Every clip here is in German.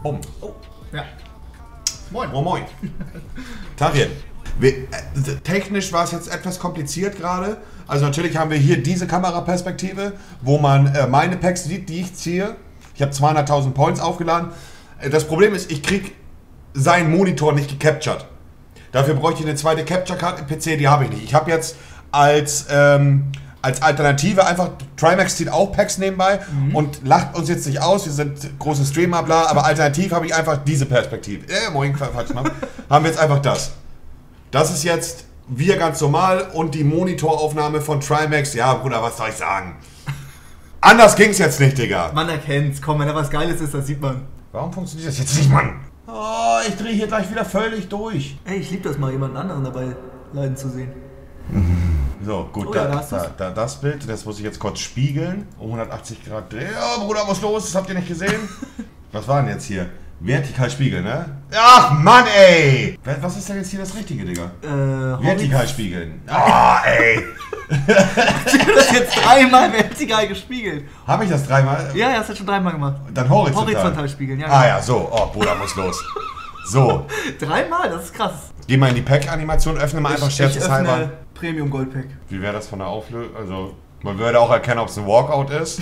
Oh. Ja. Moin. Oh, moin. Tagchen. Technisch war es jetzt etwas kompliziert gerade. Also natürlich haben wir hier diese Kameraperspektive, wo man meine Packs sieht, die ich ziehe. Ich habe 200.000 Points aufgeladen. Das Problem ist, ich kriege seinen Monitor nicht gecaptured. Dafür bräuchte ich eine zweite Capture-Card im PC, die habe ich nicht. Ich habe jetzt als Alternative einfach, Trimax zieht auch Packs nebenbei und lacht uns jetzt nicht aus, wir sind große Streamer, bla, aber alternativ habe ich einfach diese Perspektive. Moin, Quatsch, haben wir jetzt einfach das. Das ist jetzt wir ganz normal und die Monitoraufnahme von Trimax, ja Bruder, was soll ich sagen? Anders ging's jetzt nicht, Digga. Man erkennt's, komm, wenn da was Geiles ist, das sieht man. Warum funktioniert das jetzt nicht, Mann? Oh, ich drehe hier gleich wieder völlig durch. Ey, ich liebe das mal, jemanden anderen dabei leiden zu sehen. So, gut, oh, ja, das Bild, das muss ich jetzt kurz spiegeln. Um 180 Grad drehen. Ja, Bruder, muss los, das habt ihr nicht gesehen. Was war denn jetzt hier? Vertikal spiegeln, ne? Ach, Mann, ey! Was ist denn jetzt hier das Richtige, Digga? Vertikal spiegeln. Oh, ey! Du hast jetzt dreimal vertikal gespiegelt. Habe ich das dreimal? Ja, hast du schon dreimal gemacht. Dann horizontal. Horizontal spiegeln, ja. Ah ja, so. Oh, Bruder, muss los. So. Dreimal, das ist krass. Geh mal in die Pack-Animation, öffne mal einfach scherzeshalber. Premium Gold Pack. Wie wäre das von der Auflösung? Also, man würde auch erkennen, ob es ein Walkout ist.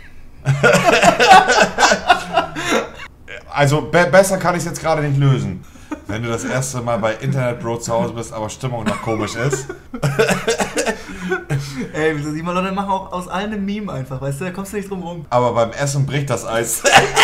Also, besser kann ich es jetzt gerade nicht lösen. Wenn du das erste Mal bei Internet Bro zu Hause bist, aber Stimmung noch komisch ist. Ey, die Leute machen auch aus allen ein Meme einfach, weißt du, da kommst du nicht drum rum. Aber beim Essen bricht das Eis.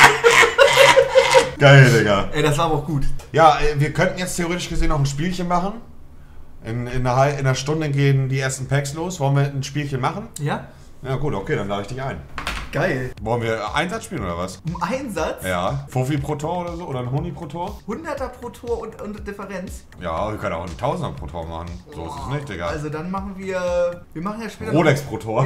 Geil, Digga. Ey, das war aber auch gut. Ja, wir könnten jetzt theoretisch gesehen noch ein Spielchen machen. In einer Stunde gehen die ersten Packs los. Wollen wir ein Spielchen machen? Ja? Ja gut, okay, dann lade ich dich ein. Geil. Wollen wir Einsatz spielen oder was? Um Einsatz? Ja. Fuffi pro Tor oder so? Oder ein Huni pro Tor? 100er pro Tor und Differenz? Ja, wir können auch einen 1000er pro Tor machen. So ist es nicht, Digga. Also dann machen wir machen ja später... Rolex pro Tor.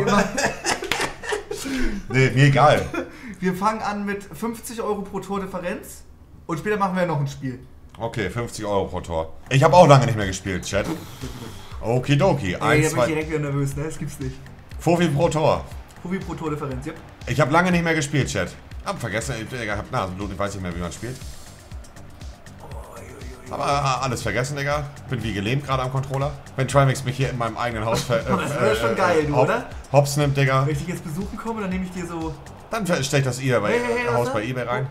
Nee, mir egal. Wir fangen an mit 50 Euro pro Tor Differenz und später machen wir noch ein Spiel. Okay, 50 Euro pro Tor. Ich habe auch lange nicht mehr gespielt, Chat. Okidoki. Ey, da bin ich direkt wieder nervös, ne? Das gibt's nicht. Fuffi pro Tor. Fuffi pro Tor Differenz, ja. Ich habe lange nicht mehr gespielt, Chat. Hab vergessen, ich hab Nasenblut, ich weiß nicht mehr, wie man spielt. Aber alles vergessen, Digga. Bin wie gelähmt gerade am Controller. Wenn Trimax mich hier in meinem eigenen Haus das wäre schon geil, du, oder? Hops nimmt, Digga. Wenn ich dich jetzt besuchen komme, dann nehme ich dir so... Dann stell ich das Haus bei eBay rein.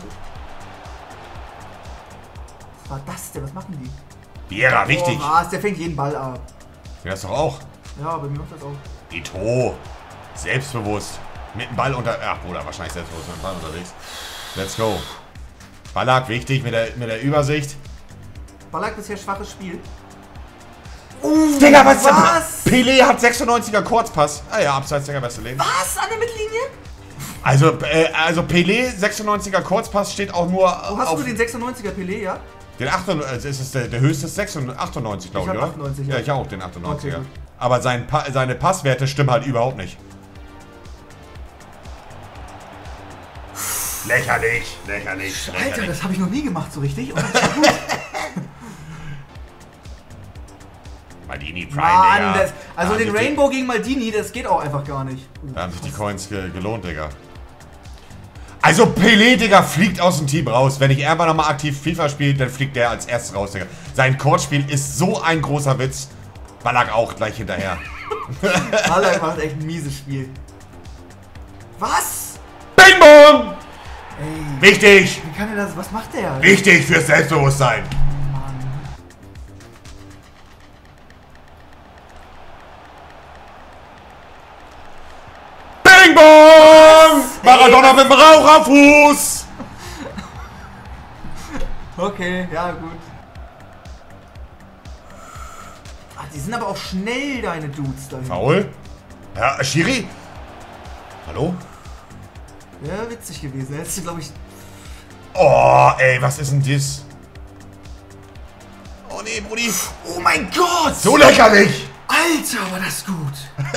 Was war das denn? Was machen die? Viera, wichtig. Oh, was? Der fängt jeden Ball ab. Ja, das doch auch. Ja, bei mir macht das auch. Ito. Selbstbewusst. Mit dem Ball Ach, Bruder, wahrscheinlich selbstbewusst mit dem Ball unterwegs. Let's go. Ballack, wichtig mit der Übersicht. Ballack bisher schwaches Spiel. Digga, was? Pelé hat 96er Kurzpass. Ah ja, abseits der beste Leben. Was? An der Mittellinie? Also Pelé, 96er Kurzpass steht auch nur Wo hast du den 96er Pelé, ja? Den 98, ist der höchste ist 98, glaube ich, oder? 98, ja. Ja, ich auch, den 98er. Okay, aber seine Passwerte stimmen halt überhaupt nicht. Lächerlich. Alter, das habe ich noch nie gemacht so richtig. Und das war gut. Maldini Prime, Mann, Digga. also den Rainbow gegen Maldini, das geht auch einfach gar nicht. Da haben sich die Coins gelohnt, Digga. Also Pelé, Digga, fliegt aus dem Team raus. Wenn ich irgendwann nochmal aktiv FIFA spiele, dann fliegt der als erstes raus, Digga. Sein Kurzspiel ist so ein großer Witz. Ballack auch gleich hinterher. Ballack macht echt ein mieses Spiel. Was? Bing Bong! Ey, wichtig! Wie kann er das? Was macht der? Wichtig fürs Selbstbewusstsein. Bing Bong! Maradona mit dem Raucherfuß! Okay, ja gut. Ach, die sind aber auch schnell, deine Dudes. Faul? Ja, Schiri? Hallo? Ja, witzig gewesen. Jetzt glaube ich... Oh, ey, was ist denn das? Oh nee, Brudi. Oh mein Gott! So lächerlich! Alter, war das gut!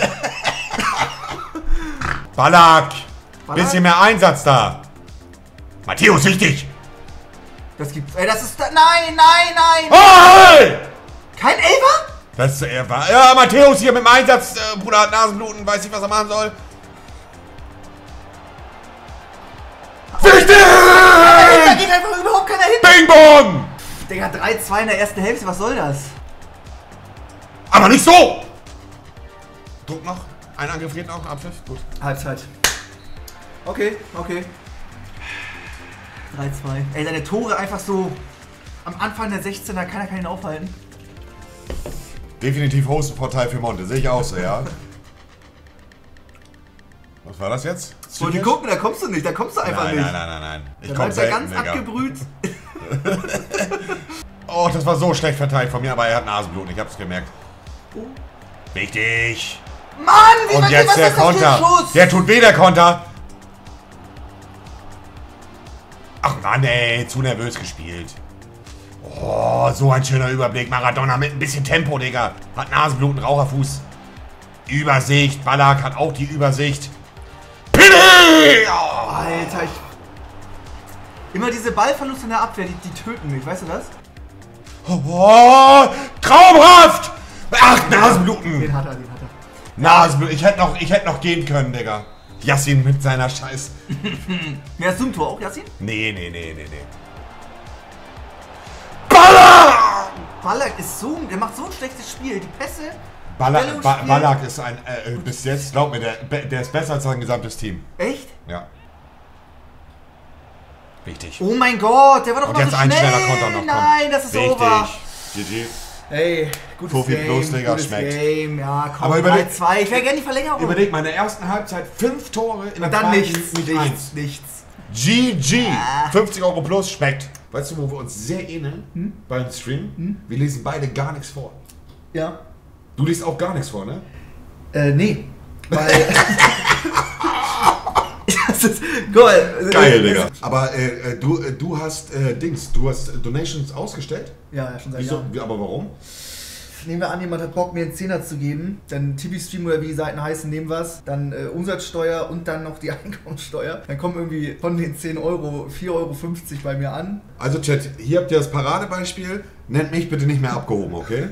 Ballack! Bisschen mehr Einsatz da! Matthäus, wichtig! Das gibt's. Ey, das ist... Nein! Oh, hey! Kein Elfer? Das war... Ja, Matthäus hier mit dem Einsatz. Bruder hat Nasenbluten, weiß nicht, was er machen soll. Wichtig! Da geht er keiner hin. Bing Bong! Digga, 3-2 in der ersten Hälfte, was soll das? Aber nicht so! Druck noch. Ein Angriff geht noch. Abpfiff. Gut. Halbzeit. Okay. 3-2. Ey, deine Tore einfach so am Anfang der 16er, keiner kann ihn aufhalten. Definitiv Hostenvorteil für Monte. Sehe ich auch so, ja. Was war das jetzt? Und guck mal, da kommst du nicht. Da kommst du einfach nicht. Nein. Ich komme selten, ganz Digga. abgebrüht. Oh, das war so schlecht verteidigt von mir, aber er hat Nasenbluten. Ich hab's gemerkt. Wichtig. Mann, wie Und jetzt was der ist das für ein Konter. Schuss? Der tut weh, der Konter. Ach Mann, ey, zu nervös gespielt. Oh, so ein schöner Überblick. Maradona mit ein bisschen Tempo, Digga. Hat Nasenbluten, Raucherfuß. Übersicht. Ballack hat auch die Übersicht. Pili! Oh. Alter, immer diese Ballverluste in der Abwehr, die töten mich, weißt du das? Oh, traumhaft! Ach, Nasenbluten. Den hat er. Nasenbluten. Ich hätte noch gehen können, Digga. Yassin mit seiner Scheiß. Wer hast du im Tor auch, Yassin? Nee. Ballack! Ballack ist so, der macht so ein schlechtes Spiel. Die Pässe. Ballack ist ein, bis jetzt, glaub mir, der ist besser als sein gesamtes Team. Echt? Ja. Wichtig. Oh mein Gott, der war doch Und noch jetzt so ein schnell. schneller Konter noch. Nein, das ist over. GG. Ey, gutes Profi Game, plus, Digga, gutes schmeckt. Game. Ja, komm, Aber überleg- 3-2. Ich wäre gerne die Verlängerung. Überleg mal, in der ersten Halbzeit 5 Tore, in der Und dann zweiten nichts. eins. Nichts. GG. 50 € plus, schmeckt. Weißt du, wo wir uns sehr ähneln beim Stream? Wir lesen beide gar nichts vor. Ja. Du liest auch gar nichts vor, ne? Nee. Weil. Das ist. Cool. Geil, Digga. Aber du hast du hast Donations ausgestellt? Ja, schon seit Wieso? Jahren. Aber warum? Nehmen wir an, jemand hat Bock, mir einen Zehner zu geben. Dann Tibi-Stream oder wie die Seiten heißen, nehmen wir's. Dann Umsatzsteuer und dann noch die Einkommensteuer. Dann kommen irgendwie von den 10 Euro 4,50 Euro bei mir an. Also Chat, hier habt ihr das Paradebeispiel. Nennt mich bitte nicht mehr abgehoben, okay?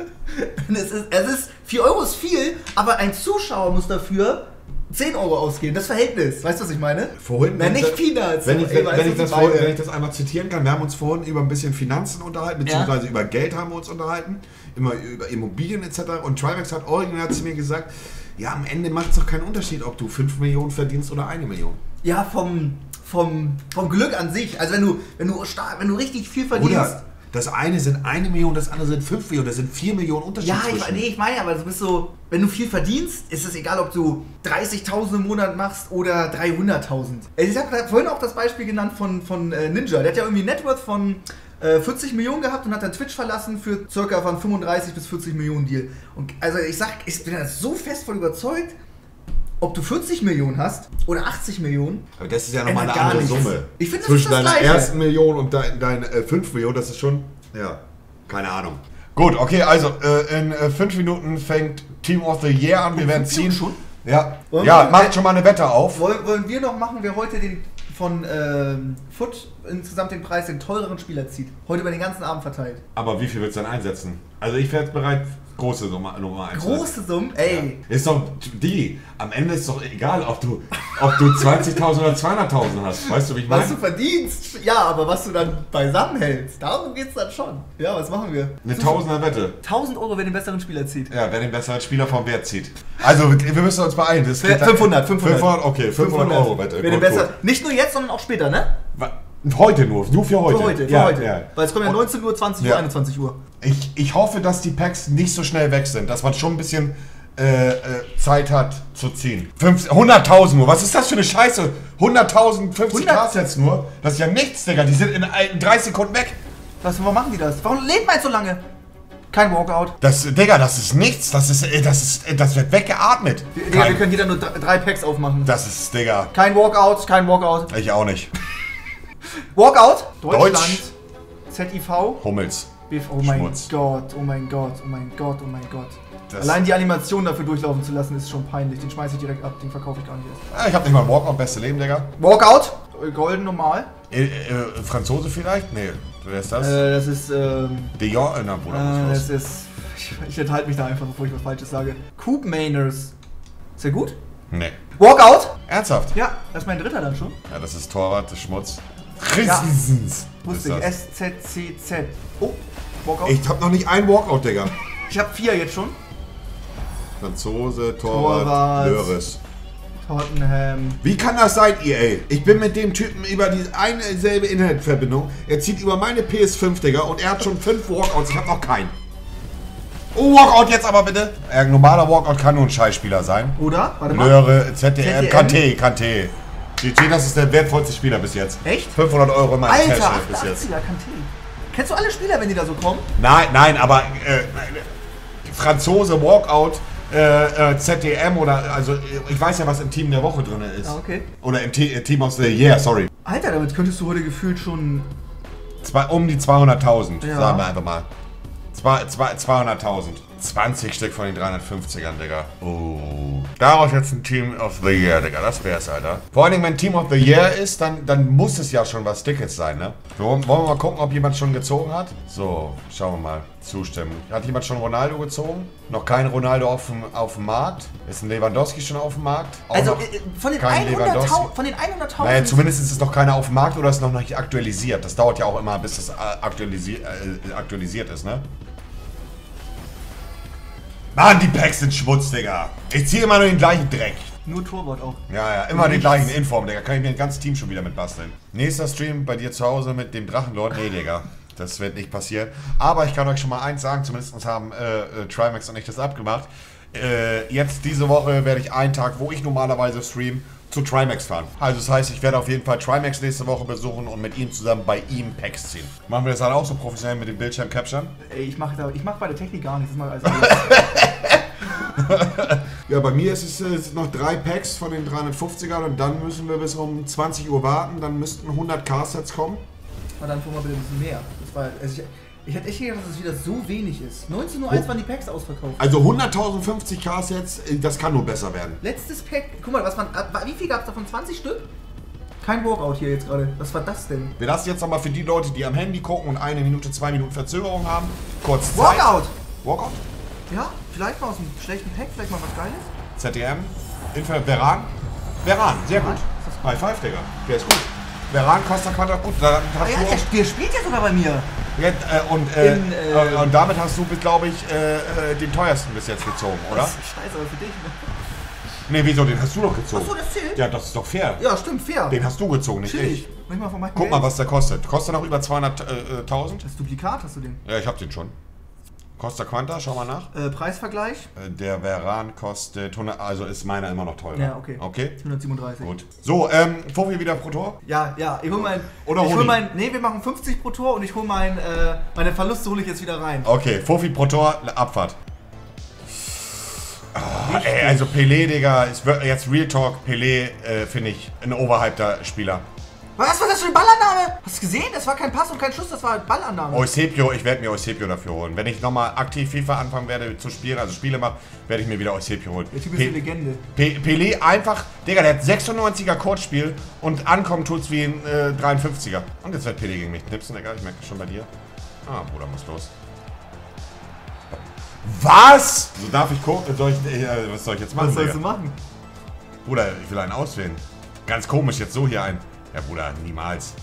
Es ist 4 Euro ist viel, aber ein Zuschauer muss dafür 10 Euro ausgeben. Das Verhältnis. Weißt du, was ich meine? Vorhin, Nein, nicht Peanuts. wenn ich Beide. das einmal zitieren kann, wir haben uns vorhin über ein bisschen Finanzen unterhalten, beziehungsweise über Geld haben wir uns unterhalten, immer über Immobilien etc. Und Trimax hat original zu mir gesagt, ja, am Ende macht es doch keinen Unterschied, ob du 5 Millionen verdienst oder 1 Million. Ja, vom Glück an sich. Also wenn du richtig viel verdienst. Oder das eine sind 1 Million, das andere sind 5 Millionen, das sind 4 Millionen Unterschied. Ja, zwischen. ich meine, aber du bist so, wenn du viel verdienst, ist es egal, ob du 30.000 im Monat machst oder 300.000. Ich habe vorhin auch das Beispiel genannt von Ninja. Der hat ja irgendwie ein Networth von 40 Millionen gehabt und hat dann Twitch verlassen für circa von 35 bis 40 Millionen Deal. Und also ich bin da so fest von überzeugt, ob du 40 Millionen hast oder 80 Millionen. Aber das ist ja nochmal eine gar andere nichts. Summe. Ich finde, das zwischen ist das deiner Gleiche. ersten Million und deinen 5 Millionen, das ist schon, ja, keine Ahnung. Gut, okay, also in 5 Minuten fängt Team of the Year an. Wir werden ziehen. Schon? Ja, Wollen ja, wir- macht schon mal eine Wette auf. Wollen wir noch machen, wer heute den von Foot insgesamt den Preis, den teureren Spieler zieht? Heute über den ganzen Abend verteilt. Aber wie viel willst du dann einsetzen? Also ich wäre jetzt bereit, große Nummer 1. Große Summen? Ey. Ja. Ist doch, am Ende ist doch egal, ob du 20.000 oder 200.000 hast. Weißt du, wie ich Was du meine? verdienst, ja, aber was du dann beisammen hältst, darum geht's dann schon. Ja, was machen wir? Eine Tausender-Wette. 1.000 Euro, wer den besseren Spieler zieht. Ja, wer den besseren Spieler vom Wert zieht. Also, wir müssen uns beeilen. Das geht 500. 500, okay, 500 Euro Wette. Wer den Gut, besser, gut. nicht nur jetzt, sondern auch später, ne? Heute nur für heute. Für heute, Ja, heute. ja. Weil es kommen ja 19 Uhr, 20 Uhr, Ja. 21 Uhr. Ich hoffe, dass die Packs nicht so schnell weg sind, dass man schon ein bisschen Zeit hat zu ziehen. 100.000 nur, was ist das für eine Scheiße? 100.000, 50 Ks jetzt nur? Das ist ja nichts, Digga, die sind in 3 Sekunden weg. Warum machen die das? Warum lebt man jetzt so lange? Kein Walkout. Digga, das ist nichts, das wird weggeatmet. Digga, wir können jeder nur 3 Packs aufmachen. Das ist, Digga, Kein Walkout, kein Walkout. ich auch nicht. Walkout, Deutschland, Deutsch. ZIV, Hummels. Oh mein Schmutz. Gott, oh mein Gott, oh mein Gott, oh mein Gott. Das- Allein die Animation dafür durchlaufen zu lassen, ist schon peinlich. Den schmeiße ich direkt ab, den verkaufe ich gar nicht erst. Ich hab nicht mal Walkout, beste Leben, Digga. Walkout, golden normal. Franzose vielleicht? Nee, wer ist das? Das ist, De Jong? Na, Bruder, was das ist, ich enthalte mich da einfach, bevor ich was Falsches sage. Coop Mainers. Ist der gut? Nee. Walkout? Ernsthaft? Ja, das ist mein dritter dann schon. Ja, das ist Torwart, das ist Schmutz. Ja. Christensens. Wusste ich. SZCZ. Oh, Walkout. Ich hab noch nicht einen Walkout, Digga. Ich hab 4 jetzt schon. Franzose, Torwart, Löres. Tottenham. Wie kann das sein, EA? Ich bin mit dem Typen über die eine selbe Internetverbindung. Er zieht über meine PS5, Digga, und er hat schon 5 Walkouts. Ich hab noch keinen. Oh, Walkout jetzt aber bitte. Ein normaler Walkout kann nur ein Scheißspieler sein. Oder? Warte mal. Löre, ZDM, Kanté. GG, das ist der wertvollste Spieler bis jetzt. Echt? 500 € in meinem Alter, Cashflow bis 88er jetzt. Kanté. Kennst du alle Spieler, wenn die da so kommen? Nein, aber Franzose, Walkout, ZDM oder, also ich weiß ja, was im Team der Woche drin ist. Ah, okay. Oder im Team of the Year, sorry. Alter, damit könntest du heute gefühlt schon... Um die 200.000, Ja. sagen wir einfach mal. 200.000. 20 Stück von den 350ern, Digga. Oh. Daraus jetzt ein Team of the Year, Digga. Das wär's, Alter. Vor allen Dingen, wenn Team of the Year ist, dann muss es ja schon was Dickes sein, ne? So, wollen wir mal gucken, ob jemand schon gezogen hat? So, schauen wir mal. Zustimmen. Hat jemand schon Ronaldo gezogen? Noch kein Ronaldo auf dem Markt? Ist ein Lewandowski schon auf dem Markt? Auch Also noch von den kein 100.000... Naja, zumindest ist es noch keiner auf dem Markt oder ist noch nicht aktualisiert. Das dauert ja auch immer, bis es aktualisiert ist, ne? Mann, die Packs sind Schmutz, Digga. Ich ziehe immer nur den gleichen Dreck. Nur Torwart auch. Ja, immer den gleichen Inform, Digga. Kann ich mir ein ganzes Team schon wieder mit basteln. Nächster Stream bei dir zu Hause mit dem Drachenlord. Nee, Digga. Das wird nicht passieren. Aber ich kann euch schon mal eins sagen, zumindest haben Trimax und ich das abgemacht. Jetzt diese Woche werde ich einen Tag, wo ich normalerweise stream, zu Trimax fahren. Also das heißt, ich werde auf jeden Fall Trimax nächste Woche besuchen und mit ihm zusammen bei ihm Packs ziehen. Machen wir das dann auch so professionell mit dem Bildschirm capturen? Ey, ich mach bei der Technik gar nichts. Ja, bei mir ist es noch 3 Packs von den 350ern und dann müssen wir bis um 20 Uhr warten. Dann müssten 100 Car-Sets kommen. Aber dann tun wir bitte ein bisschen mehr. Das war, also ich hätte echt gedacht, dass es wieder so wenig ist. 19:01 waren die Packs ausverkauft. Also 100.050 Car-Sets, das kann nur besser werden. Letztes Pack, guck mal, wie viel gab es davon? 20 Stück? Kein Walkout hier jetzt gerade. Was war das denn? Wir lassen jetzt nochmal für die Leute, die am Handy gucken und 1 Minute, 2 Minuten Verzögerung haben, kurz Zeit. Walkout! Walkout? Ja, vielleicht mal aus einem schlechten Pack, vielleicht mal was Geiles. ZDM, Veran, sehr gut. High Five, Digga. Der ist gut. Veran, Costa Quanta, gut. Da hast Ja, der spielt ja sogar bei mir. und damit hast du, glaube ich, den teuersten bis jetzt gezogen, oder? Das ist scheiße, aber für dich, ne? Ne, wieso? Den hast du doch gezogen. Achso, das zählt? Ja, das ist doch fair. Ja, stimmt, fair. Den hast du gezogen, nicht ich. Guck mal, was der kostet. Kostet noch über 200.000? Das Duplikat hast du den? Ja, ich hab den schon. Costa Quanta, schau mal nach. Preisvergleich? Der Veran kostet 100, also ist meiner immer noch teurer. Ja, okay. Okay? 137. Gut. So, Fofi wieder pro Tor? Ja, ich hol mein... Oder Nee, wir machen 50 pro Tor und ich hol meine Verluste hole ich jetzt wieder rein. Okay, Fofi pro Tor, Abfahrt. Oh, ey, also Pelé, Digga, jetzt Real Talk, Pelé, finde ich, ein overhypter Spieler. Was war das für eine Ballannahme? Hast du gesehen? Das war kein Pass und kein Schuss, das war Ballannahme. Eusebio, ich werde mir Eusebio dafür holen. Wenn ich nochmal aktiv FIFA anfangen werde zu spielen, also Spiele mache, werde ich mir wieder Eusebio holen. Der Typ ist eine Legende. Pelé einfach, Digga, der hat 96er Kurzspiel und ankommen tut's wie ein 53er. Und jetzt wird Pelé gegen mich knipsen, Digga, ich merke das schon bei dir. Ah, Bruder, muss los. Was? So darf ich gucken? Was soll ich jetzt machen? Was sollst du machen? Bruder, ich will einen auswählen. Ganz komisch, jetzt so hier ein. Ja, Bruder, niemals.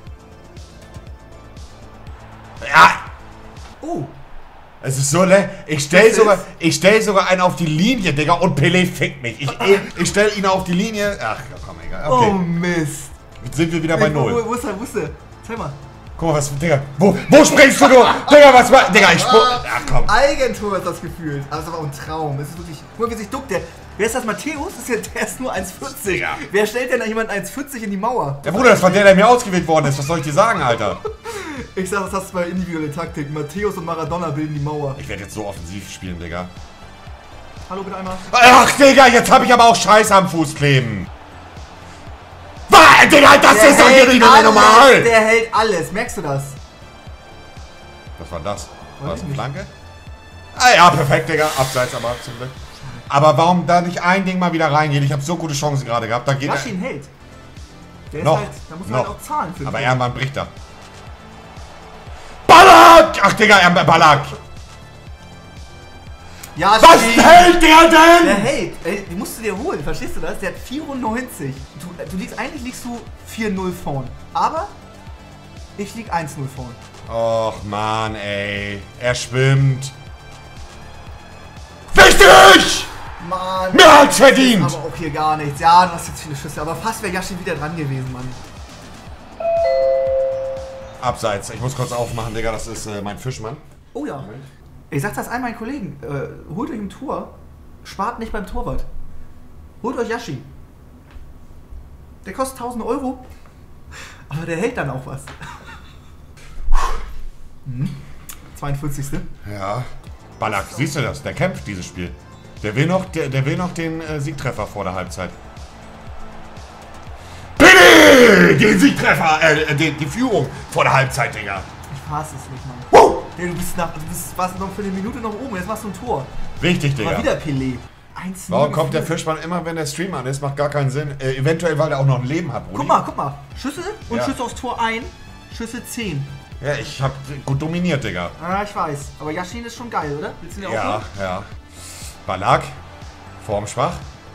Ja! Oh! Es ist so, ne? Ich stell sogar einen auf die Linie, Digga, und Pelé fickt mich. Ich stell ihn auf die Linie. Ach, komm, egal. Okay. Oh, Mist. Jetzt sind wir wieder bei 0. Wo ist er? Zeig mal. Guck mal, was, Digga. Wo springst du nur? Digga, was war. Digga, ich sprung. Ach, komm. Eigentor ist das gefühlt. Aber es ist aber auch ein Traum. Es ist wirklich. Guck mal, wie sich duckt der. Wer ist das? Matthäus? Der ist nur 1,40. Ja. Wer stellt denn da jemand 1,40 in die Mauer? Ja, Bruder, das war der mir ausgewählt worden ist. Was soll ich dir sagen, Alter? Ich sag, das hast du bei individuelle Taktik. Matthäus und Maradona bilden die Mauer. Ich werde jetzt so offensiv spielen, Digga. Hallo, bitte einmal. Ach, Digga, jetzt habe ich aber auch Scheiße am Fuß kleben. Was? Digga, das ist doch hier nicht mehr normal. Der hält alles. Merkst du das? Was war das? War das eine Flanke? Ah ja, perfekt, Digga. Abseits aber zum Glück. Aber warum da nicht ein Ding mal wieder reingeht? Ich habe so gute Chancen gerade gehabt. Da geht Rashid hält. Der noch, ist halt, da muss man halt auch zahlen für. Aber irgendwann bricht er. Ballack! Ach, Digga, Ballack! Ja, was hält der denn? Der hält. Ey, die musst du dir holen, verstehst du das? Der hat 94. Eigentlich liegst du 4-0 vorn. Aber Ich lieg 1-0 vorne. Och, Mann, ey. Er schwimmt. Wichtig! Mann. Mehr als verdient! Aber auch hier gar nichts. Ja, du hast jetzt viele Schüsse. Aber fast wäre Yashi wieder dran gewesen, Mann. Abseits. Ich muss kurz aufmachen, Digga. Das ist mein Fischmann. Oh ja. Ich sag das all meinen Kollegen. Holt euch im Tor. Spart nicht beim Torwart. Holt euch Yashi. Der kostet 1000 Euro. Aber der hält dann auch was. 42. Ja. Ballack, siehst du das? Der kämpft dieses Spiel. Der will noch den Siegtreffer vor der Halbzeit. Bitte! Den Siegtreffer, die Führung vor der Halbzeit, Digga. Ich fass es nicht, Mann. Hey, du warst noch für eine Minute noch oben. Jetzt machst du ein Tor. Richtig, Digga. Mal wieder Pelé. 1-0. Warum kommt der Fischmann immer, wenn der Stream an ist? Macht gar keinen Sinn. Eventuell, weil er auch noch ein Leben hat, Brudi. Guck mal. Schüsse und Ja. Schüsse aufs Tor 1. Schüsse 10. Ja, ich hab gut dominiert, Digga. Ah, ich weiß. Aber Yashin ist schon geil, oder? Willst du den auch Ja, holen? ja. Ballack. Formschwach.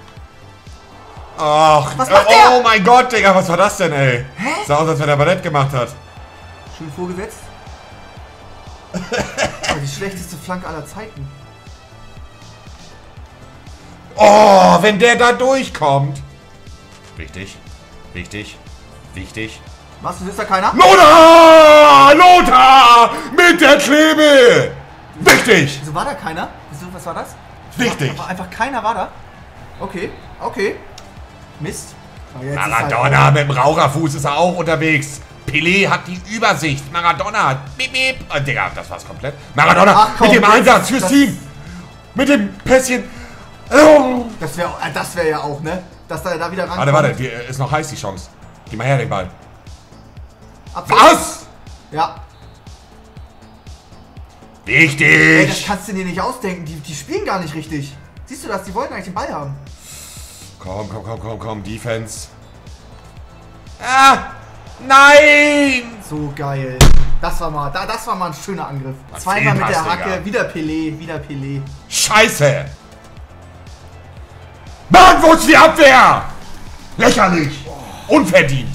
Ach, Was macht der? oh mein Gott, Digga, was war das denn, ey? Hä? Sah aus, als wenn er Ballett gemacht hat. Schön vorgesetzt. Aber die schlechteste Flanke aller Zeiten. Oh, wenn der da durchkommt. Wichtig, wichtig, wichtig. Was, ist da keiner? Lothar! Lothar! Mit der Klebe! Wichtig! Wieso war da keiner? Wieso, was war das? Wichtig! War einfach keiner war da? Okay. Mist. Aber jetzt ist Maradona halt mit dem Raucherfuß ist er auch unterwegs. Pelé hat die Übersicht. Maradona hat Bip, Bip. Oh, Digga, das war's komplett. Maradona Ach, komm, mit dem das- Einsatz fürs das- Team. Mit dem Pässchen. Oh. Das wär ja auch, ne? Dass da wieder rankommt. Warte, die ist noch heiß, die Chance. Gib mal her den Ball. Abseits. Was? Ja. Ey, das Wichtig! kannst du dir nicht ausdenken. Die spielen gar nicht richtig. Siehst du das? Die wollten eigentlich den Ball haben. Komm, Defense. Ah! Nein! So geil. Das war mal ein schöner Angriff. Was Zweimal mit der Fehlpass, Hacke. Digga. Wieder Pelé. Scheiße! Mann, wo ist die Abwehr? Lächerlich! Unverdient!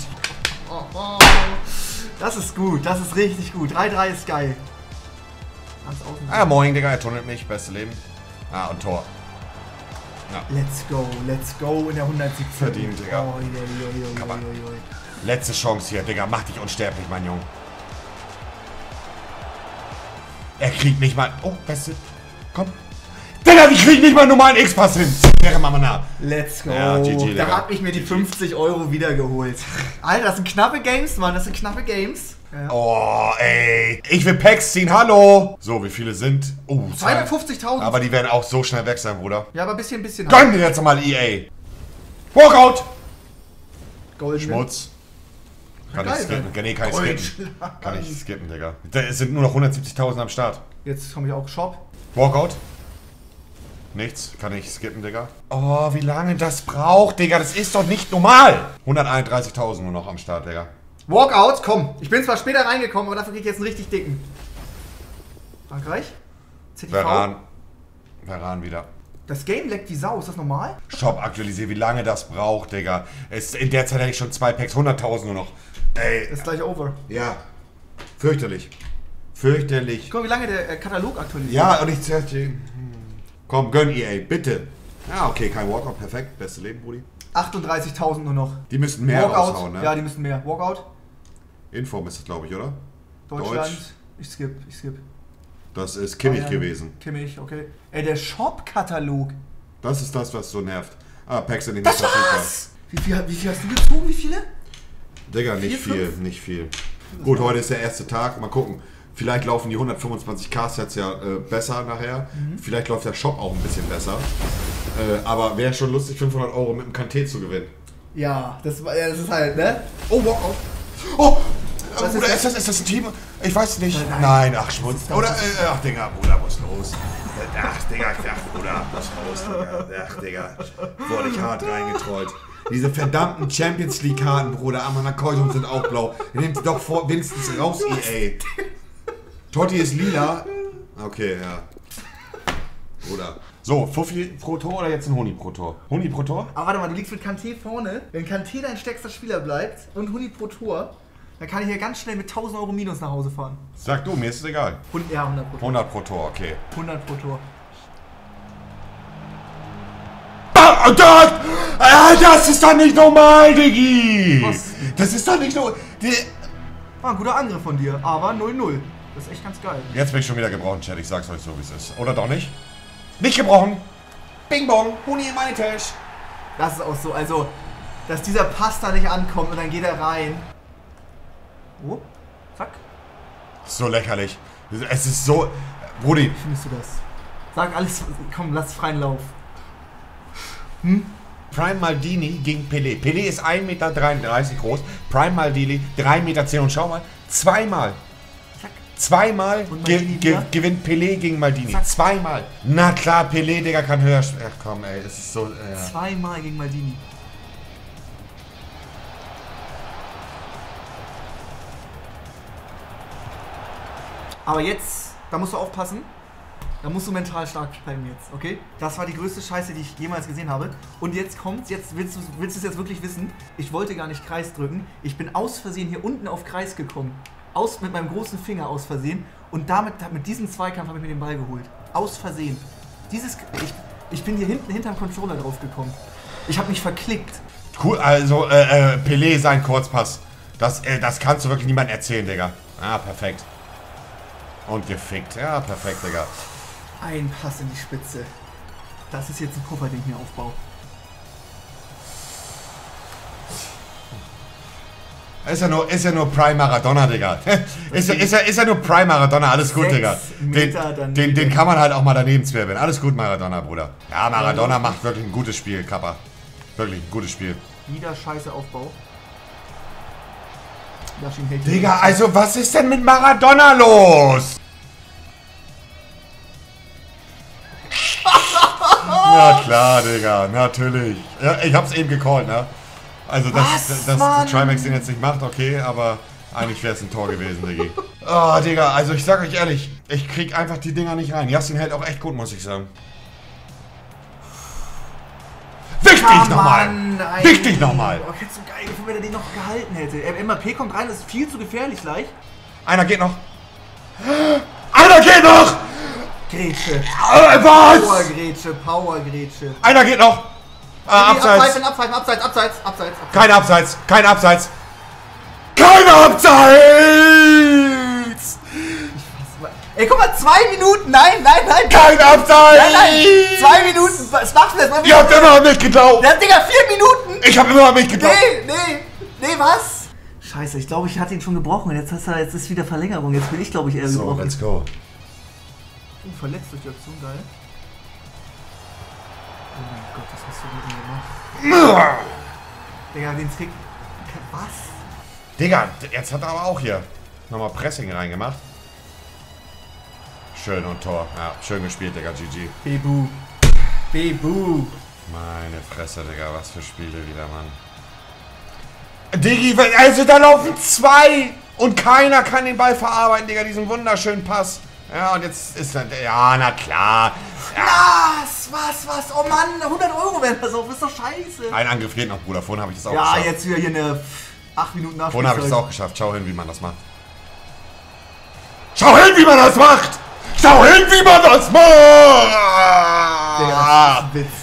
Das ist gut. Das ist richtig gut. 3-3 ist geil. Ganz außen. Ah, moin, Digga, er tunnelt mich. Beste Leben. Ah, und Tor. Let's go in der 117. Verdient, Digga. Oh, oi. Letzte Chance hier, Digga. Mach dich unsterblich, mein Junge. Er kriegt nicht mal... Oh, Beste. Komm. Digga, die kriegen nicht mal einen normalen X-Pass hin. Wäre Mama nah. Let's go. Ja, GG, da Digga. hab ich mir die 50 Euro wiedergeholt. Alter, das sind knappe Games, Mann. Das sind knappe Games. Ja. Oh, ey. Ich will Packs ziehen, hallo. So, wie viele sind? 250.000. Aber die werden auch so schnell weg sein, Bruder. Ja, aber ein bisschen. Gönn dir jetzt mal EA. Walkout. Golden. Schmutz. Kann ich Geil, skippen? Nee, kann ich skippen. Goldschlag. Kann ich skippen, Digga. Es sind nur noch 170.000 am Start. Jetzt komme ich auch Shop. Walkout. Nichts. Kann ich skippen, Digga. Oh, wie lange das braucht, Digga. Das ist doch nicht normal. 131.000 nur noch am Start, Digga. Walkout, komm. Ich bin zwar später reingekommen, aber dafür krieg ich jetzt einen richtig dicken. Frankreich? ZTV? Veran wieder. Das Game leckt wie Sau. Ist das normal? Shop aktualisiert, wie lange das braucht, Digga. In der Zeit hätte ich schon 2 Packs, 100.000 nur noch. Ey. Ist gleich over. Ja. Fürchterlich. Fürchterlich. Guck mal, wie lange der Katalog aktualisiert. Ja, und ich zerre. Komm, gönn EA, bitte. Ja, okay, kein Walkout, perfekt. Beste Leben, Brudi. 38.000 nur noch. Die müssten mehr Walkout. raushauen, ne? Ja, die müssen mehr. Walkout. Inform ist das, glaube ich, oder? Deutschland. Deutsch. Ich skip. Das ist Kimmich Bayern. gewesen. Kimmich, okay. Ey, der Shop-Katalog. Das ist das, was so nervt. Ah, Packs sind nicht Das mehr verfügbar. war's! Wie viel hast du gezogen? Wie viele? Digga, nicht 4, viel, 5? nicht viel. Gut, heute ist der erste Tag. Mal gucken. Vielleicht laufen die 125k-Sets ja besser nachher. Vielleicht läuft der Shop auch ein bisschen besser. Aber wäre schon lustig, 500 Euro mit dem Kanté zu gewinnen. Ja, das ist halt, ne? Oh, Walkout. Oh! Was Bruder, ist ist das ein Team? Ich weiß nicht. Nein. Nein, ach, Schmutz. Das Oder, ist ach, Digga, Bruder, muss los. Ach, Digga, Bruder, muss los, Digga. Ach, Digga, wurde ich hart reingetrollt. Diese verdammten Champions League-Karten, Bruder, an meiner Keusung sind auch blau. Nehmt sie doch vor, wenigstens raus, EA. Totti ist lila. Okay, ja. Bruder. So, Fuffi pro Tor oder jetzt ein Huni pro Tor? Huni pro Tor? Aber warte mal, du liegst mit Kanté vorne. Wenn Kanté dein stärkster Spieler bleibt und Huni pro Tor, Dann kann ich hier ganz schnell mit 1000 Euro minus nach Hause fahren. Sag du, mir ist es egal. Ja, 100 pro Tor. 100 pro Tor, okay. 100 pro Tor. Das ist doch nicht normal, Diggi! Das ist doch nicht normal. War ein guter Angriff von dir, aber 0-0. Das ist echt ganz geil. Jetzt bin ich schon wieder gebrochen, Chat. Ich sag's euch so, wie es ist. Oder doch nicht? Nicht gebrochen! Bing bong! Huni in meine Tisch! Das ist auch so, also, dass dieser Pass da nicht ankommt und dann geht er rein. Oh, zack. So lächerlich. Es ist so... Brudi. Wie findest du das? Sag alles, komm, lass freien Lauf. Prime Maldini gegen Pelé. Pelé ist 1,33 Meter groß. Prime Maldini 3,10 Meter. Und schau mal, zweimal gewinnt Pelé gegen Maldini. Zack. Zweimal. Na klar, Pelé, Digga, kann höher... Ach komm, ey, es ist so... Zweimal gegen Maldini. Aber jetzt, da musst du aufpassen. Da musst du mental stark bleiben jetzt, okay? Das war die größte Scheiße, die ich jemals gesehen habe. Und jetzt kommt's, jetzt willst du es jetzt wirklich wissen. Ich wollte gar nicht Kreis drücken. Ich bin aus Versehen hier unten auf Kreis gekommen. Mit meinem großen Finger aus Versehen. Und mit diesem Zweikampf habe ich mir den Ball geholt. Aus Versehen. Ich bin hier hinterm Controller drauf gekommen. Ich habe mich verklickt. Cool, also Pelé sein Kurzpass. Das kannst du wirklich niemandem erzählen, Digga. Ah, perfekt. Und gefickt. Ja, perfekt, Digga. Ein Pass in die Spitze. Das ist jetzt ein Puffer, den ich mir aufbaue. Ist ja nur Prime Maradona, Digga. ist ja nur Prime Maradona, alles gut, Digga. Den kann man halt auch mal daneben zwirbeln. Alles gut, Maradona, Bruder. Ja, Maradona macht wirklich ein gutes Spiel, Kappa. Wirklich ein gutes Spiel. Wieder scheiße Aufbau. Digga, also was ist denn mit Maradona los? Ja klar, Digga, natürlich. Ja, ich hab's eben gecallt, ne? Also, dass Trimax den jetzt nicht macht, okay, aber eigentlich wäre es ein Tor gewesen, Diggi. Oh, Digga, also ich sag euch ehrlich, ich krieg einfach die Dinger nicht rein. Yassin hält auch echt gut, muss ich sagen. Wichtig nochmal! Wichtig nochmal! Oh, ich hätte so geil gefunden, wenn er den noch gehalten hätte. MAP kommt rein, das ist viel zu gefährlich gleich. Einer geht noch! Einer geht noch! Grätsche. Was? Power-Grätsche. Einer geht noch! Abseits. Abseits. Kein Abseits! Kein Abseits! Kein Abseits! Ey, guck mal, 2 Minuten! Nein! Kein Abseits! Nein! 2 Minuten! Was machst du jetzt? Ihr habt immer an mich geglaubt! Der Digga, 4 Minuten! Ich hab immer an mich geglaubt! Nee, was? Scheiße, ich glaube, ich hatte ihn schon gebrochen. Jetzt ist wieder Verlängerung. Jetzt bin ich, glaube ich, eher gebrochen. So, let's go. Verletzt durch die Aktion, geil. Oh mein Gott, was hast du mit ihm gemacht? Digga, den Trick. Was? Digga, jetzt hat er aber auch hier nochmal Pressing reingemacht. Schön und Tor. Ja, schön gespielt, Digga, GG. Bebu. Meine Fresse, Digga, was für Spiele wieder, Mann. Diggi, also da laufen 2 und keiner kann den Ball verarbeiten, Digga, diesen wunderschönen Pass. Ja, und jetzt ist er... Ja, na klar. Ja. Was? Oh Mann, 100 Euro wären das auf. Ist doch scheiße. Ein Angriff geht noch, Bruder. Vorhin habe ich das auch geschafft. Ja, jetzt wieder hier eine 8 Minuten Nachspielzeit. Vorhin habe ich das auch geschafft. Schau hin, wie man das macht. Schau hin, wie man das macht! Schau hin, wie man das macht! Digga, das ist ein Witz.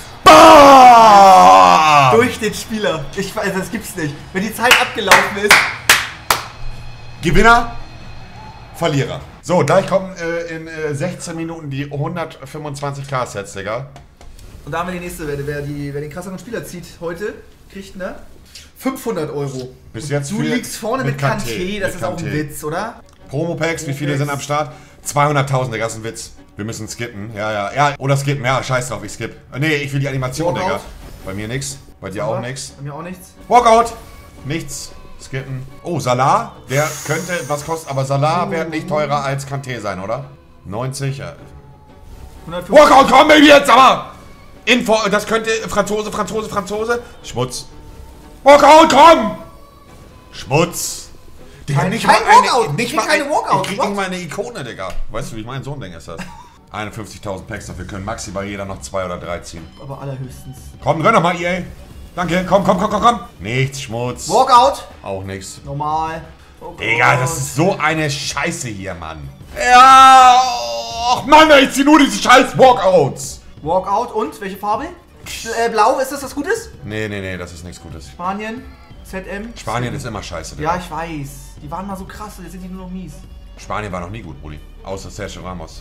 Bam! Durch den Spieler. Ich weiß, das gibt's nicht. Wenn die Zeit abgelaufen ist... Gewinner, Verlierer. So, gleich kommen in 16 Minuten die 125k-Sets, Digga. Und da haben wir die nächste Wette. Wer den krasseren Spieler zieht heute, kriegt, ne? 500 Euro. Bis jetzt du liegst vorne mit Kanté. Das ist auch ein Witz, oder? Promo-Packs, wie viele sind am Start? 200.000, Digga, das ist ein Witz. Wir müssen skippen. Ja. Oder skippen. Ja, scheiß drauf, ich skipp. Nee, ich will die Animation, Walkout. Digga. Bei mir nix. Bei dir auch nix. Bei mir auch nichts. Walkout! Nichts. Skippen. Oh, Salah. Der könnte was kosten, aber Salah wird nicht teurer als Kanté sein, oder? 90. 150. Walkout, komm, Baby, jetzt aber! Info, das könnte Franzose. Schmutz. Walkout, komm! Schmutz. Digga, Kein Walkout. Nicht mal keine Walkout. Ich krieg nicht mal eine Ikone, Digga. Weißt du, wie mein Sohn-Ding ist das? 51.000 Packs, dafür können maximal jeder noch 2 oder 3 ziehen. Aber allerhöchstens. Komm, gönn doch mal, EA. Danke, komm. Nichts, Schmutz. Walkout. Auch nichts. Normal. Oh Digga, das ist so eine Scheiße hier, Mann. Ja, ach Mann, ich zieh nur diese scheiß Walkouts. Walkout und? Welche Farbe? Blau, ist das was Gutes? Nee, das ist nichts Gutes. Spanien, ZM. Spanien ist immer scheiße, Digga. Ja, ich weiß. Die waren mal so krass, jetzt sind die nur noch mies. Spanien war noch nie gut, Brudi. Außer Sergio Ramos.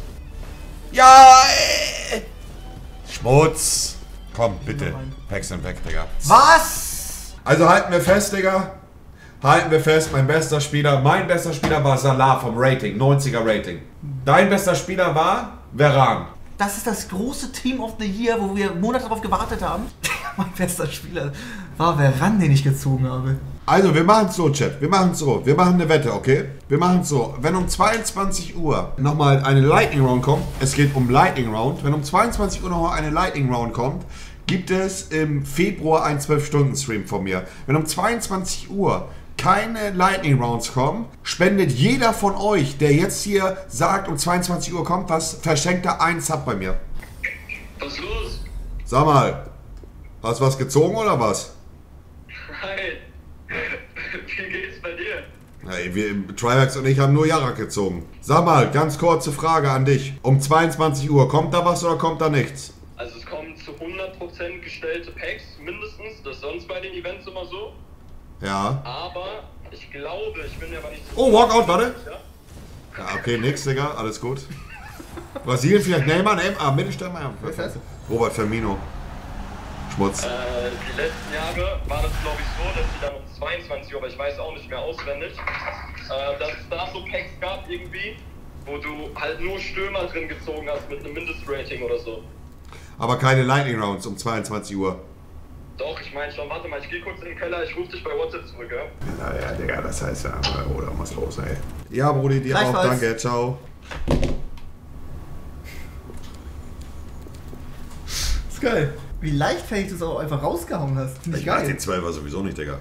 Ja, ey. Schmutz. Komm, bitte. Packs sind weg, Digga. Was? Also halten wir fest, Digga. Halten wir fest, mein bester Spieler war Salah vom Rating, 90er Rating. Dein bester Spieler war Varane. Das ist das große Team of the Year, wo wir Monate darauf gewartet haben. Mein bester Spieler war Varane, den ich gezogen habe. Also, wir machen es so, Chat. Wir machen es so. Wir machen eine Wette, okay? Wir machen es so. Wenn um 22 Uhr nochmal eine Lightning Round kommt, es geht um Lightning Round. Wenn um 22 Uhr nochmal eine Lightning Round kommt, gibt es im Februar einen 12-Stunden-Stream von mir. Wenn um 22 Uhr keine Lightning Rounds kommen, spendet jeder von euch, der jetzt hier sagt, um 22 Uhr kommt was, verschenkt er einen Sub bei mir. Was ist los? Sag mal, hast du was gezogen oder was? Hi. Wie geht's bei dir? Hey, wir Trivax und ich haben nur Jarak gezogen. Sag mal, ganz kurze Frage an dich. Um 22 Uhr, kommt da was oder kommt da nichts? Also es kommen zu 100% gestellte Packs, mindestens. Das ist sonst bei den Events immer so. Ja. Aber ich glaube, ich bin mir aber nicht so... Oh, Walkout, warte. Ja? Ja, okay, nix, Digga, alles gut. Brasilien vielleicht Neymar, Mittelstürmer. Was ist das? Robert Firmino. Schmutz. Die letzten Jahre war das, glaube ich, so, dass die dann um 22 Uhr, aber ich weiß auch nicht mehr auswendig, dass es da so Packs gab irgendwie, wo du halt nur Stürmer drin gezogen hast mit einem Mindestrating oder so. Aber keine Lightning Rounds um 22 Uhr. Doch, ich meine schon, warte mal, ich gehe kurz in den Keller, ich rufe dich bei WhatsApp zurück, ja? Ja, Digga, das heißt ja, oder was los, ey. Ja, Brudi, dir auch, danke, ciao. Ist geil. Wie leichtfertig du es auch einfach rausgehauen hast. Finde ich Ich mag geil. den 12er sowieso nicht, Digga.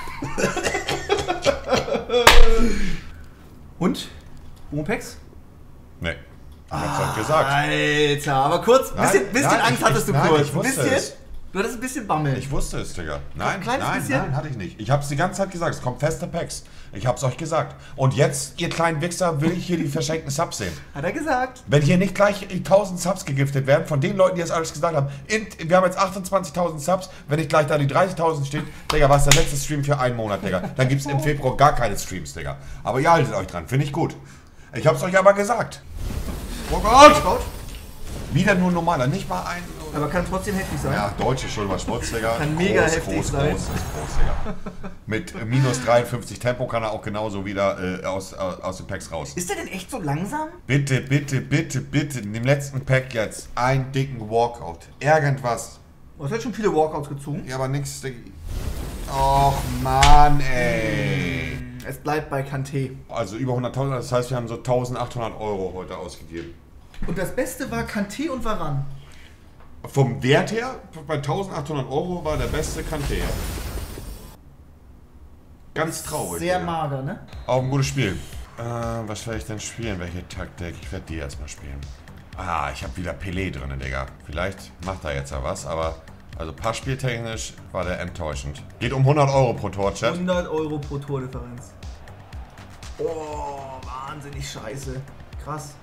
Und? Homopex? Nee. Ich hab's doch gesagt. Alter, aber kurz, bisschen Nein, Angst hattest du nein, kurz. ich wusste bisschen? es. Du hattest ein bisschen Bammel. Ich wusste es, Digga. Nein, kleines nein, bisschen? nein, hatte ich nicht. Ich hab's die ganze Zeit gesagt, es kommt feste Packs. Ich hab's euch gesagt. Und jetzt, ihr kleinen Wichser, will ich hier die verschenkten Subs sehen. Hat er gesagt. Wenn hier nicht gleich 1000 Subs gegiftet werden, von den Leuten, die das alles gesagt haben, wir haben jetzt 28.000 Subs, wenn nicht gleich da die 30.000 steht, Digga, war es der letzte Stream für einen Monat, Digga. Dann gibt's im Februar gar keine Streams, Digga. Aber ihr haltet euch dran, finde ich gut. Ich hab's euch aber gesagt. Oh Gott! Wieder nur normaler, nicht mal ein... Aber kann trotzdem heftig sein. Ja, Deutsch ist schon mal Schmutz, Digga. Kann mega heftig sein. Groß, Digga. Mit minus 53 Tempo kann er auch genauso wieder aus den Packs raus. Ist der denn echt so langsam? Bitte, in dem letzten Pack jetzt einen dicken Walkout. Irgendwas. Du hast jetzt schon viele Walkouts gezogen. Ja, aber nix, Digga. Och, Mann, ey. Es bleibt bei Kanté. Also über 100.000, das heißt, wir haben so 1.800 € heute ausgegeben. Und das Beste war Kanté und Varane. Vom Wert her, bei 1.800 € war der beste Kanté. Ganz traurig. Sehr Digga. mager, ne? Auch ein gutes Spiel. Was werde ich denn spielen? Welche Taktik? Ich werde die erstmal spielen. Ah, ich habe wieder Pelé drin, Digga. Vielleicht macht er jetzt ja was, aber also passspieltechnisch war der enttäuschend. Geht um 100 € pro Tor, Chat. 100 € pro Tordifferenz. Oh, wahnsinnig scheiße. Krass.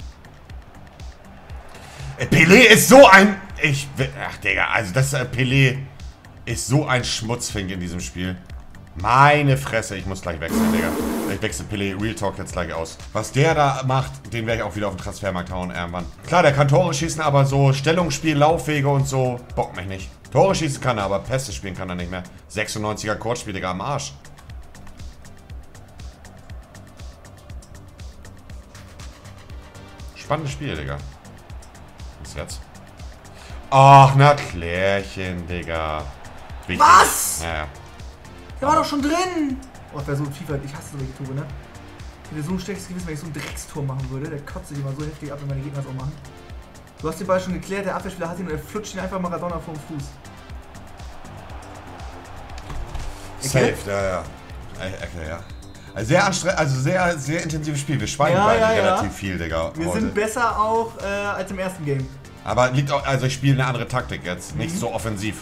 Pelé ist so ein... Ach, Digga, also das Pelé ist so ein Schmutzfink in diesem Spiel. Meine Fresse, ich muss gleich wechseln, Digga. Ich wechsle Pelé Real Talk jetzt gleich aus. Was der da macht, den werde ich auch wieder auf den Transfermarkt hauen irgendwann. Klar, der kann Tore schießen, aber so Stellungsspiel, Laufwege und so, bockt mich nicht. Tore schießen kann er, aber Pässe spielen kann er nicht mehr. 96er Kurzspiel, Digga, am Arsch. Spannendes Spiel, Digga. Was jetzt? Ach, na Klärchen, Digga. Wichtig. Was? Ja, ja. Der war doch schon drin! Oh, das wäre so ein FIFA, ich hasse solche Tore, ne? Ich hätte so ein schlechtes Gewissen, wenn ich so ein Dreckstor machen würde. Der kotzt sich immer so heftig ab, wenn meine Gegner das auch machen. Du hast den Ball schon geklärt, der Abwehrspieler hat ihn und er flutscht ihn einfach Maradona vom Fuß. Safe, ja. Ecke, ja. Also sehr anstrengend, also sehr intensives Spiel. Wir schweigen Ja, beide ja, ja. relativ viel, Digga. Wir heute. sind besser auch als im ersten Game. Aber liegt auch, also ich spiele eine andere Taktik jetzt, nicht so offensiv.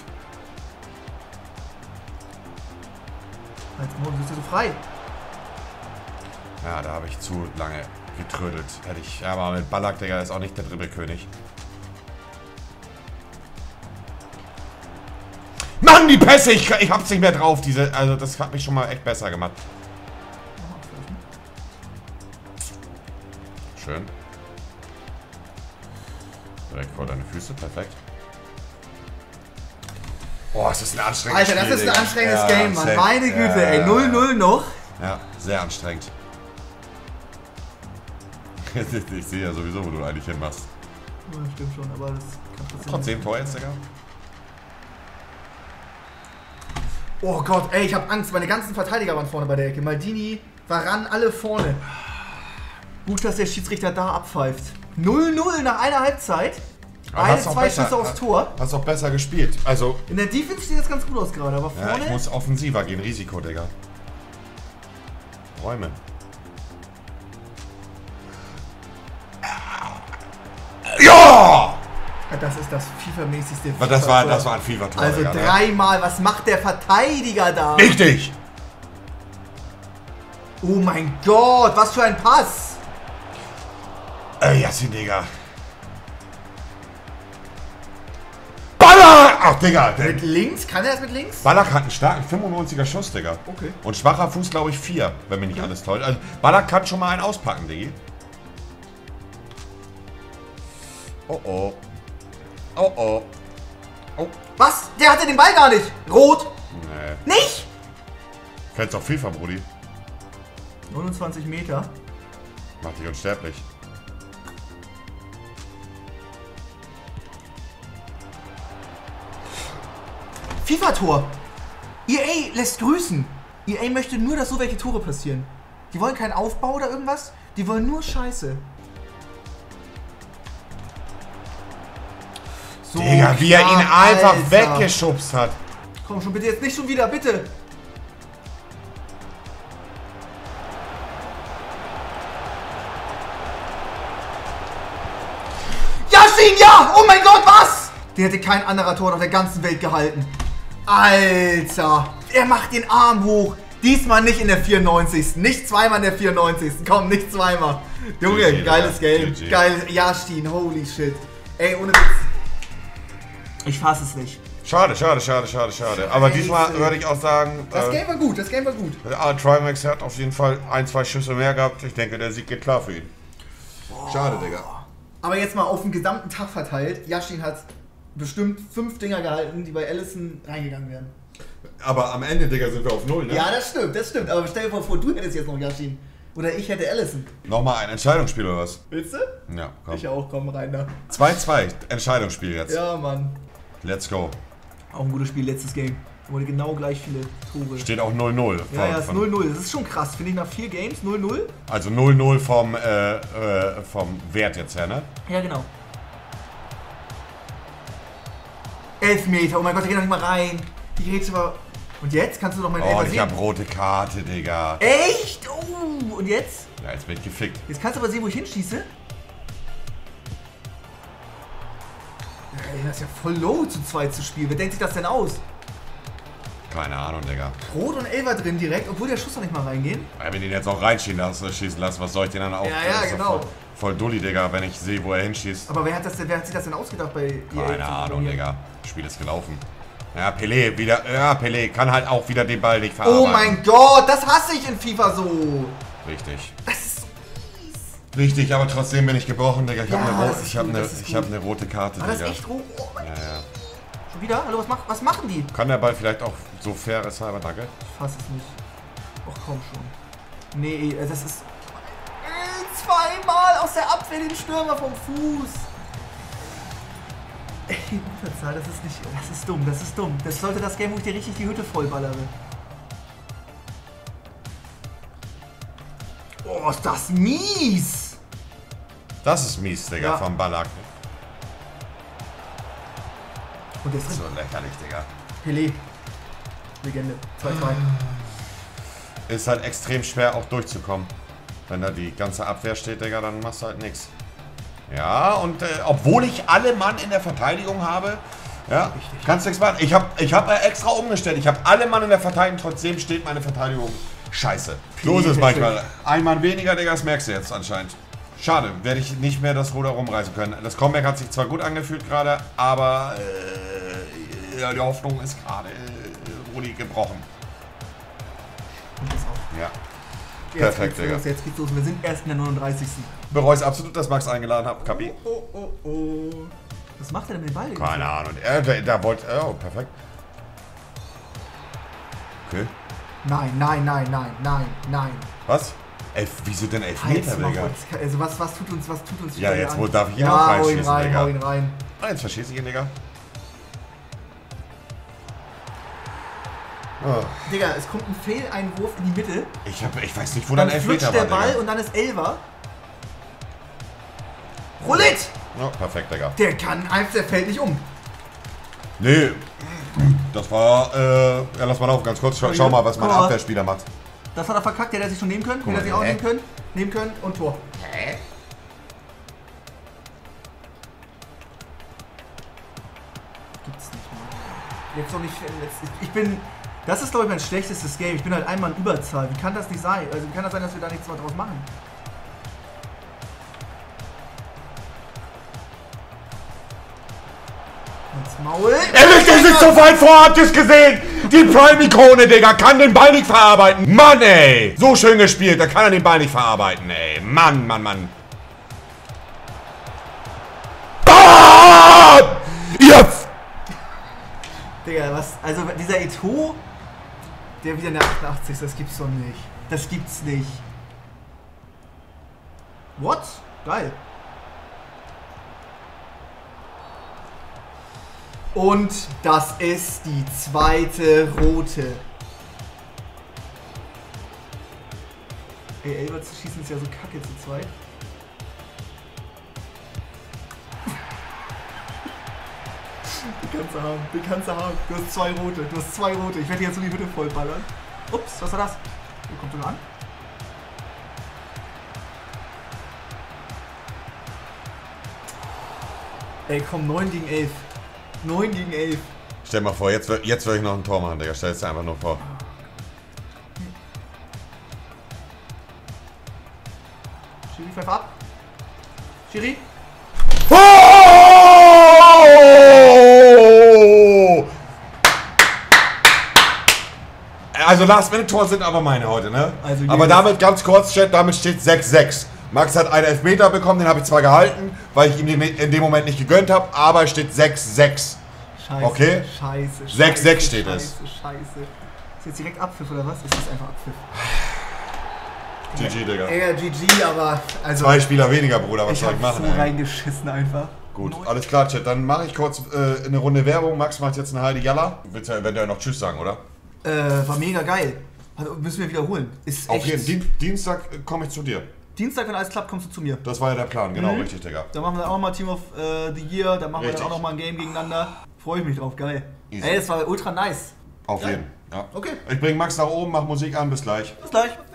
Jetzt bist du so frei. Ja, da habe ich zu lange getrödelt. Hätte ich, ja, aber mit Ballack, Digga, ist auch nicht der Dribbelkönig. Mann, die Pässe! Ich hab's nicht mehr drauf, diese. Also, das hat mich schon mal echt besser gemacht. Schön. Direkt vor deine Füße, perfekt. Boah, ist das ein anstrengendes Alter, Spiel, das ist ein Digga. anstrengendes Game, Mann. safe. Meine Güte, ey. 0-0 noch. Ja, sehr anstrengend. Ich sehe ja sowieso, wo du eigentlich hinmachst. Ja, stimmt schon, aber das kann Trotzdem Tor jetzt, Digga. Oh Gott, ey, ich hab Angst. Meine ganzen Verteidiger waren vorne bei der Ecke. Maldini, Varane, alle vorne. Gut, dass der Schiedsrichter da abpfeift. 0-0 nach einer Halbzeit. Beide 2 Schüsse aufs Tor. Hast auch besser gespielt. Also, In der Defense sieht das ganz gut aus gerade, aber ja, vorne... ich muss offensiver gehen. Risiko, Digga. Räume. Ja! Ja, das ist das FIFA-mäßigste. Das war ein FIFA-Tor. Also Digga, ne? dreimal, was macht der Verteidiger da? Richtig! Oh mein Gott, was für ein Pass! Yassin, Digga. Ballack! Ach, Digga. Mit links? Kann er das mit links? Ballack hat einen starken 95er Schuss, Digga. Okay. Und schwacher Fuß, glaube ich, 4, wenn mich nicht alles täuscht. Also, Ballack kann schon mal einen auspacken, Diggi. Oh, oh. Oh, oh. Oh. Was? Der hatte den Ball gar nicht! Rot! Nee. Nicht! Kennst doch FIFA, Brudi. 29 Meter. Macht dich unsterblich. FIFA-Tor! EA lässt grüßen. EA möchte nur, dass so welche Tore passieren. Die wollen keinen Aufbau oder irgendwas. Die wollen nur Scheiße. So Digga, wie er ihn knapp, einfach Alter. weggeschubst hat. Komm schon, bitte jetzt nicht schon wieder, bitte! Yassin, ja! Oh mein Gott, was? Der hätte kein anderer Tor auf der ganzen Welt gehalten. Alter! Er macht den Arm hoch. Diesmal nicht in der 94. Nicht zweimal in der 94. Komm, nicht zweimal. Junge, GG, geiles Game. GG. Geiles Yassin, holy shit. Ey, ohne Witz. Ich fass es nicht. Schade, schade, schade, schade, schade. Aber diesmal würde ich auch sagen, Das Game war gut, das Game war gut. Trimax hat auf jeden Fall 1, 2 Schüsse mehr gehabt. Ich denke, der Sieg geht klar für ihn. Schade, Digga. Aber jetzt mal auf den gesamten Tag verteilt. Yashin hat bestimmt 5 Dinger gehalten, die bei Allison reingegangen wären. Aber am Ende, Digga, sind wir auf 0, ne? Ja, das stimmt. Aber stell dir mal vor, du hättest jetzt noch Yashin. Oder ich hätte Allison. Nochmal ein Entscheidungsspiel oder was? Willst du? Ja, komm. Ich auch, komm rein da. 2-2, Entscheidungsspiel jetzt. Ja, Mann. Let's go. Auch ein gutes Spiel, letztes Game. Wurde genau gleich viele Tore. Steht auch 0-0. Ja, ja, ist 0-0. Das ist schon krass, finde ich, nach 4 Games 0-0. Also 0-0 vom Wert jetzt her, ne? Ja, genau. 11 Meter, oh mein Gott, der geht noch nicht mal rein. Die Rätsel war... Und jetzt? Kannst du doch mal Oh, sehen? ich hab rote Karte, Digga. Echt? Oh, und jetzt? Ja, jetzt bin ich gefickt. Jetzt kannst du aber sehen, wo ich hinschieße. Ey, das ist ja voll low zu zweit zu spielen. Wer denkt sich das denn aus? Keine Ahnung, Digga. Rot und Elfer drin direkt, obwohl der Schuss noch nicht mal reingeht. Wenn ich den jetzt auch schießen lassen, was soll ich den dann auch? Ja, ja, Das ist doch genau. Voll dulli, Digga, wenn ich sehe, wo er hinschießt. Aber wer hat sich das denn ausgedacht bei EA? Keine Ahnung, Digga. Das Spiel ist gelaufen. Ja, Pelé wieder. Ja, Pelé kann halt auch wieder den Ball nicht verarbeiten. Oh mein Gott, das hasse ich in FIFA so. Richtig. Das ist so mies. Richtig, aber trotzdem bin ich gebrochen, Digga. Ich Ja, hab das ist hab gut, eine, das ist ich hab gut. eine rote Karte, War das Digga. echt rot? Oh mein Ja, Gott. ja. Schon wieder? Hallo, was machen die? Kann der Ball vielleicht auch so faires halber, danke? Ich fass es nicht. Och, komm schon. Nee, das ist... Zweimal aus der Abwehr den Stürmer vom Fuß. Ey, Unterzahl, das ist nicht... Das ist dumm, das ist dumm. Das sollte das Game, wo ich dir richtig die Hütte vollballere. Oh, ist das mies. Das ist mies, Digga, Ja. vom Ballack. Und der ist So lächerlich, Digga. Pelé. Legende. 2-2. Ist halt extrem schwer auch durchzukommen. Wenn da die ganze Abwehr steht, Digga, dann machst du halt nichts. Ja, und obwohl ich alle Mann in der Verteidigung habe, ja, kannst du nichts machen. Ich hab extra umgestellt. Ich habe alle Mann in der Verteidigung, trotzdem steht meine Verteidigung Scheiße. So ist es manchmal. Ein Mann weniger, Digga, das merkst du jetzt anscheinend. Schade, werde ich nicht mehr das Ruder rumreißen können. Das Comeback hat sich zwar gut angefühlt gerade, aber ja, die Hoffnung ist gerade Rudi gebrochen. Und das auch. Ja. Jetzt Perfekt, geht's los, Digga. jetzt geht's los. Wir sind erst in der 39. Bereue es absolut, dass Max eingeladen hat, Kapi. Oh. Was macht er denn mit dem Ball? Keine Ahnung. Da wollte. Oh, perfekt. Okay. Nein. Was? Wieso denn Elfmeter, Digga? Also was tut uns Ja, wieder jetzt an? wo darf ich ihn Ja, auch hau ihn reinschießen, rein, Digga. hau ihn rein. Ah, jetzt verschieße ich ihn, Digga. Oh. Digga, es kommt ein Fehleinwurf in die Mitte. Ich weiß nicht, wo Dann dein Elfmeter flutscht der war, Ball Digga. und dann ist Elfer. Roulette! Ja, perfekt, Digga. Der fällt nicht um. Nee, das war, ja, lass mal laufen, ganz kurz. Schau mal, was mein Guck mal. Abwehrspieler macht. Das hat er verkackt, der hätte sich schon nehmen können. Guck Der hätte mal, sich auch nehmen können und Tor. Hä? Gibt's nicht, Mann. Jetzt noch nicht. Ich bin. Das ist, glaube ich, mein schlechtestes Game. Ich bin halt einmal in Überzahl. Wie kann das nicht sein? Also, wie kann das sein, dass wir da nichts mehr draus machen? Ins Maul. Er legt sich so weit vor, habt ihr's gesehen? Die Prime-Ikone, Digga, kann den Ball nicht verarbeiten. Mann, ey. So schön gespielt, da kann er den Ball nicht verarbeiten, ey. Mann. Ah! Jetzt! Digga, was? Also, dieser Eto'o, der wieder in der 88. Das gibt's doch nicht. Das gibt's nicht. What? Geil. Und das ist die zweite rote. Ey, Elber zu schießen ist ja so kacke zu zweit. Die kannst du haben. Du hast zwei rote. Ich werde jetzt so die Hütte vollballern. Ups, was war das? Wo kommt er an? Ey, komm, 9 gegen 11. 9 gegen 11. Stell dir mal vor, jetzt würde ich noch ein Tor machen, Digga. Stell es dir einfach nur vor. Schiri, pfeif ab. Schiri. Oh! Also Last-Minute-Tor sind aber meine heute, ne? Also aber damit, ganz kurz, Chat, damit steht 6-6. Max hat einen Elfmeter bekommen, den habe ich zwar gehalten, weil ich ihm den in dem Moment nicht gegönnt habe, aber es steht 6-6. Scheiße. Okay? Scheiße. 6-6 steht es. Scheiße. Ist jetzt direkt Abpfiff oder was? Ist das einfach Abpfiff? GG, Digga. Ey, GG, aber. Also, 2 Spieler weniger, Bruder, was soll ich machen, so ey? reingeschissen einfach. Gut, alles klar, Chat. Dann mache ich kurz eine Runde Werbung. Max macht jetzt eine halbe Jalla. Du willst ja eventuell noch Tschüss sagen, oder? War mega geil. Also, müssen wir wiederholen. Ist Auf echt. jeden Dienstag komme ich zu dir. Dienstag, wenn alles klappt, kommst du zu mir. Das war ja der Plan, genau, richtig, Digga. Da machen wir auch mal Team of the Year, da machen wir Richtig. dann auch nochmal ein Game gegeneinander. Freue ich mich drauf, geil. Easy. Ey, das war ultra nice. Auf Ja. jeden. Ja. Okay, Ich bringe Max nach oben, mach Musik an, bis gleich. bis gleich.